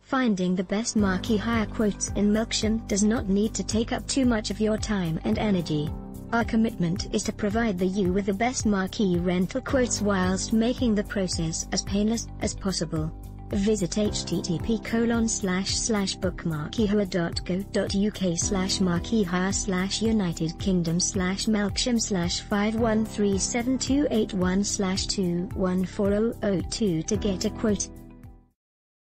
Finding the best marquee hire quotes in Melksham does not need to take up too much of your time and energy. Our commitment is to provide you with the best marquee rental quotes whilst making the process as painless as possible. Visit http://bookmarqueehire.co.uk/marqueehire/United Kingdom/Melksham/51372812140002 to get a quote.